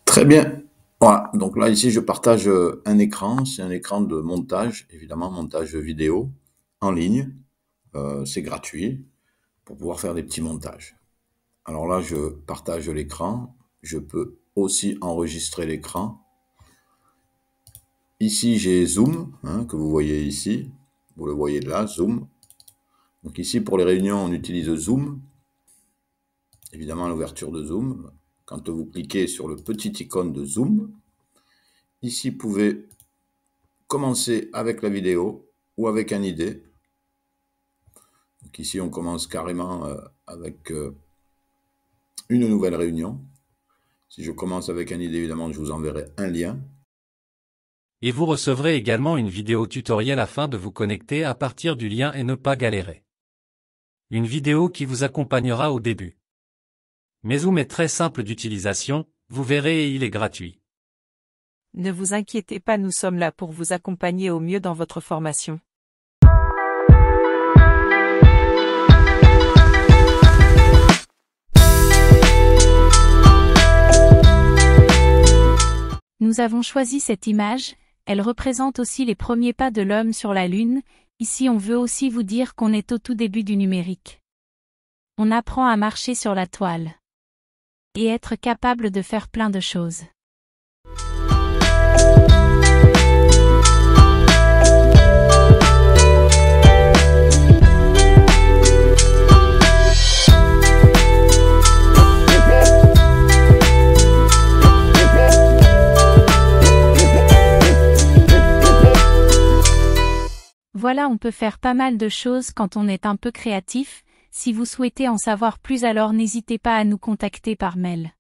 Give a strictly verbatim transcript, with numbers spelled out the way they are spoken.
Très bien. Voilà, donc là, ici, je partage euh, un écran. C'est un écran de montage, évidemment, montage vidéo en ligne. Euh, c'est gratuit pour pouvoir faire des petits montages. Alors là, je partage l'écran. Je peux aussi enregistrer l'écran. Ici, j'ai Zoom, hein, que vous voyez ici. Vous le voyez là, Zoom. Donc ici, pour les réunions, on utilise Zoom. Évidemment, l'ouverture de Zoom. Quand vous cliquez sur le petit icône de Zoom, ici, vous pouvez commencer avec la vidéo ou avec une idée. Donc ici, on commence carrément euh, avec euh, une nouvelle réunion. Si je commence avec une idée, évidemment, je vous enverrai un lien. Et vous recevrez également une vidéo tutoriel afin de vous connecter à partir du lien et ne pas galérer. Une vidéo qui vous accompagnera au début. Mais Zoom est très simple d'utilisation, vous verrez et il est gratuit. Ne vous inquiétez pas, nous sommes là pour vous accompagner au mieux dans votre formation. Nous avons choisi cette image, elle représente aussi les premiers pas de l'homme sur la Lune. Ici on veut aussi vous dire qu'on est au tout début du numérique. On apprend à marcher sur la toile. Et être capable de faire plein de choses. Voilà, on peut faire pas mal de choses quand on est un peu créatif. Si vous souhaitez en savoir plus, alors n'hésitez pas à nous contacter par mail.